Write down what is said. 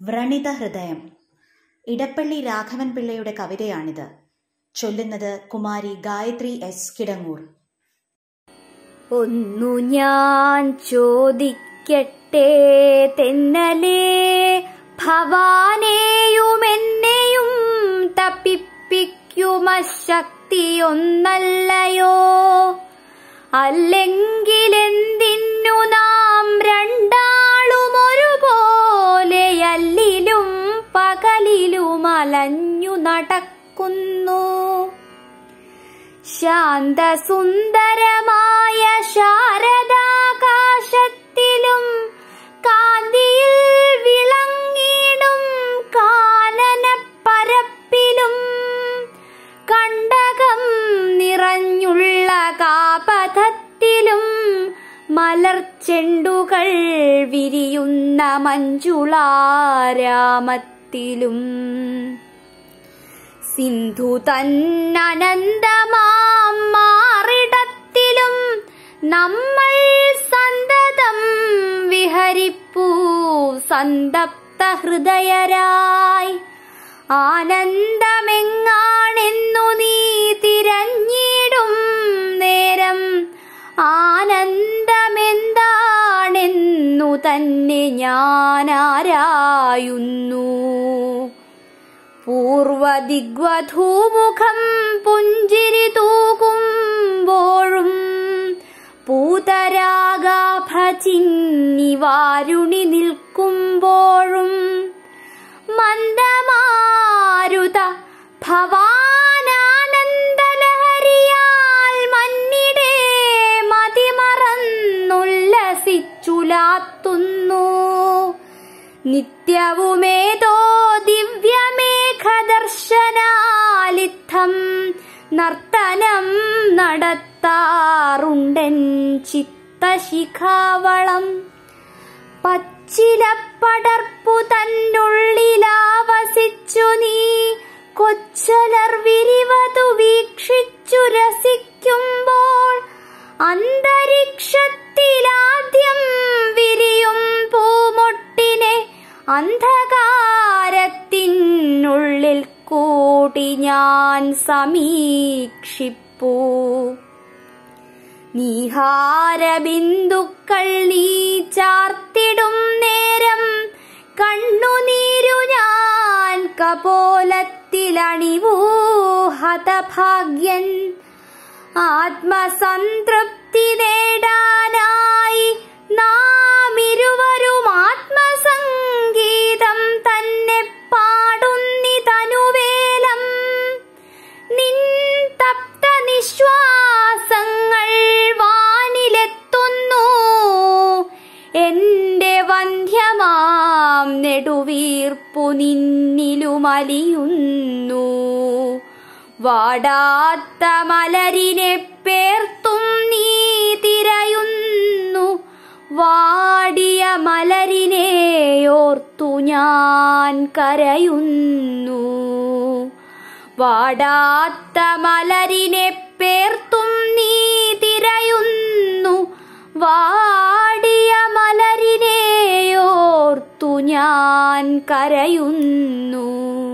വ്രണിത ഹൃദയം. ഇടപ്പള്ളി രാഘവൻ പിള്ളയുടെ കവിതയാണിത്. ചൊല്ലുന്നത് കുമാരി ഗായത്രി എസ് കിടങ്ങൂർ. ഒന്നു ഞാൻ ചോദിക്കട്ടെ തെന്നലേ, ഭവാനെയുമെന്നെയും തപ്പിപ്പിക്കുമശക്തിയൊന്നല്ലയോ? അല്ലെങ്കിലെന്തിന്നു നാം രണ്ടാളും ഒരുപോലെ അല്ലിലും പകലിലും അലഞ്ഞു നടക്കുന്നു? ശാന്തസുന്ദരമായ ശാരദാകാശത്തിലും കാന്തിയിൽ വിളങ്ങിടും കാനനപ്പരപ്പിലും കണ്ടകം നിറഞ്ഞുള്ള കാപഥത്തിലും മലർച്ചെണ്ടുകൾ വിരിയുന്ന മഞ്ജുളാരാമത്തിലും സിന്ധു തന്നനന്തമാം മാറിടത്തിലും നമ്മൾ സന്തതം വിഹരിപ്പൂ സന്തപ്ത ഹൃദയരായി. ആനന്ദമെങ്ങാണെന്നു നീ തിരഞ്ഞിടും നേരം ആനന്ദമെന്താണെന്നു തന്നെ ഞാൻ ആരായുന്നു. പൂർവദിഗ്വധൂമുഖം പുഞ്ചിരി തൂകുമ്പോഴും പൂതരാഗാഭചിന്നി വാരുണി നിൽക്കുമ്പോഴും മന്ദമാരുത ഭവാനാനന്ദലഹരിയാൽ മന്നിടെ മതിമറന്നുല്ലസിച്ചുലാത്തുന്നു. നിത്യവുമേതോ ദിവ്യമേഘദർശനാലിത്തം നർത്തനം നടത്താറുണ്ടെൻ ചിത്തശിഖാവളം. പച്ചിലപ്പടർപ്പു തന്നുള്ളിലാവസിച്ചു നീ കൊച്ചലർ വിരിവതു വീക്ഷിച്ചു രസിക്കുമ്പോൾ അന്തരീക്ഷത്തിലാദ്യം വിരിയും പൂമൊട്ടിനെ അന്ധകാരത്തിനുള്ളിൽ കൂടി ഞാൻ സമീക്ഷിപ്പൂ. നീഹാരബിന്ദുക്കൾ നീ ചാർത്തിടും നേരം കണ്ണുനീരു ഞാൻ കപോലത്തിലണിവൂ ഹതഭാഗ്യൻ. ആത്മസംതൃപ്തി നേടാനായി നാം ഇരുവരും ആത്മസംഗീതം തന്നെ പാടുന്നിതനുവേലം. നിൻ തപ്ത നിശ്വാസങ്ങൾ വാനിലെത്തുന്നു, എന്റെ വന്ധ്യമാം നെടുവീർപ്പു നിന്നിലുമലിയുന്നു. വാടാത്ത മലരിനെ പേർത്തും നീ തിരയുന്നു, വാടിയ മലരിനെയോർത്തു ഞാൻ കരയുന്നു. വാടാത്ത മലരിനെ പേർത്തും നീ തിരയുന്നു, വാടിയ മലരിനെയോർത്തു ഞാൻ കരയുന്നു.